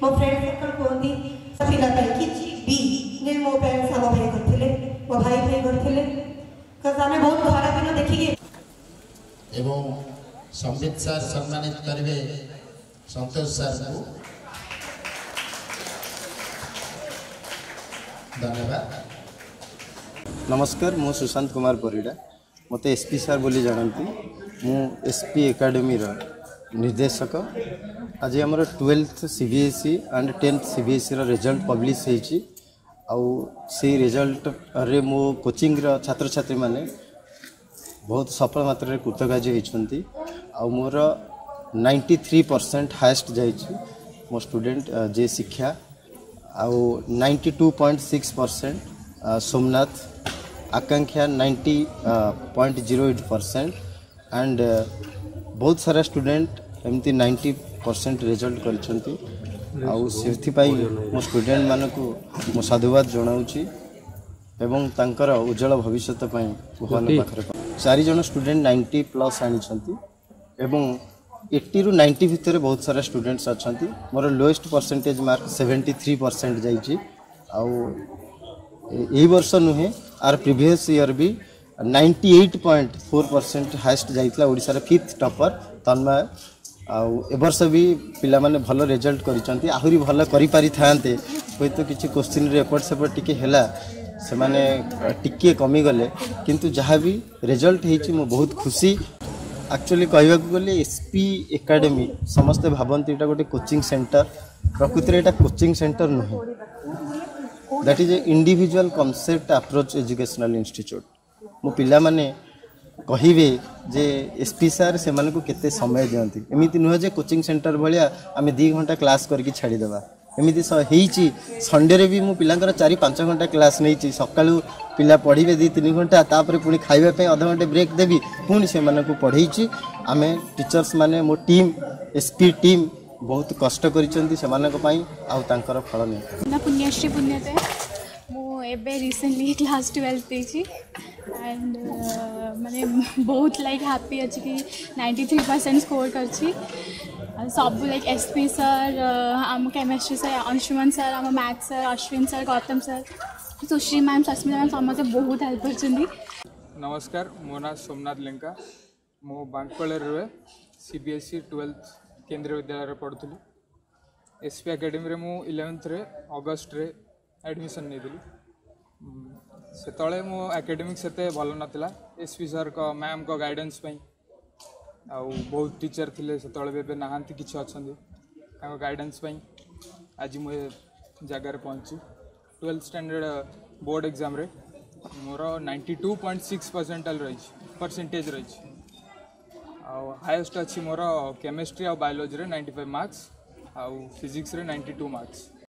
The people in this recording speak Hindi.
मो फ्रेंड सर्कल कहती पिला किसी भी ने मो पेरेंट्स आम भाई करते मो भाई भाई करते आम बहुत खराब दिन देखिए एवं संबित सर सम्मानित करेंगे संतोष सर को धन्यवाद। नमस्कार मु सुशांत कुमार परिड़ा मत एसपी सर बोली जानती मु एसपी एकेडमी निर्देशक। आज आम 12th CBSE and 10th CBSE result publish होती से रिजल्ट रे मो कोचिंग छात्र छात्री माने बहुत सफल मात्रा कृतकार्य होती मोर 93% हाएस्ट जाइए मो स्टूडेंट जे शिक्षा आउ 92.6% सोमनाथ आकांक्षा 90.08% एंड बहुत सारा स्टूडेंट एमती 90% रिजल्ट करछंती आउ सेथिपाई मो स्टूडेंट मानकु मो साधुवाद जणाउची एवं तांकर उज्जवल भविष्य पई भगवान पाखरे 4 जण स्टूडेंट 90+ आनिछंती एवं 80 ରୁ 90 भितर बहुत सारा स्टूडेंट्स अच्छी मोर लोएस्ट परसेंटेज मार्क 73% जाइए आउ यही वर्ष नुहे आर प्रीवियस ईयर भी 98.4% हाएस्ट जाइए ओडिशार 5th टॉपर तन्मय आउ ए वर्ष भी पिला माने भल रिजल्ट करिसंती आहुरी भल करि पारि थांते होय तो किछि क्वेश्चन रे एपट सेपट टिके हैला से माने टिके कमी गले किंतु जहाँ भी रिजल्ट हेछि मो बहुत खुशी। एक्चुअली कहवा गले एसपी एकेडमी समस्ते भावती यहाँ गोटे कोचिंग सेंटर प्रकृति में यहाँ कोचिंग सेंटर नुहे that is a individual concept approach educational institute मो पिला माने कहिबे जे एसपी सर से माने को केते समय दियंती एमिति नुहे जे कोचिंग सेंटर भलिया आमे 2 घंटा क्लास करके छाड़ी देबा एमिति हेइची संडे रे भी मु पिलांकर 4-5 घंटा क्लास नहींची सकाळू पिला पढ़िबे 2-3 घंटा तापर पुणी खाइबा पे आधा घंटे ब्रेक देबी पुणी से माने को पढ़ेइची आमे टीचर्स माने मो टीम एसपी टीम बहुत कष्ट करिसंती से माने को पई आ तांकर फल नै ना पुण्यश्री पुण्यते मो एबे रिसेंटली क्लास 12 देची एंड माने बहुत लाइक हैप्पी अछि कि 93% स्कोर करछि सब लाइक एसपी सर आम केमिस्ट्री सर अंशुमन सर आम math sir Ashwin sir Gautam sir Sushree ma'am Sasmita ma'am समस्त बहुत हेल्प कर। नमस्कार मो ना सोमनाथ लेंका मो बांकपले रुए सीबीएसई 12th केंद्रीय विद्यालय पढ़ुली एसपी एकेडमी रे मु 11th रे अगस्त रे एडमिशन नहीं से मो एकेडमिक से भल नाला एसपी सर को मैम को गाइडेंस पई आउ बहुत टीचर थिले से तळे नहांती किछि अछंदी ताको गाइडेंस पई आज मु जगार पहुंची 12th स्टैंडर्ड बोर्ड एग्जाम रे मोर 92.6% परसेंटेज रही हाईएस्ट अच्छी मोर केमिस्ट्री और बायोलॉजी रे 95 मार्क्स आउ फिजिक्स रे 92 मार्क्स।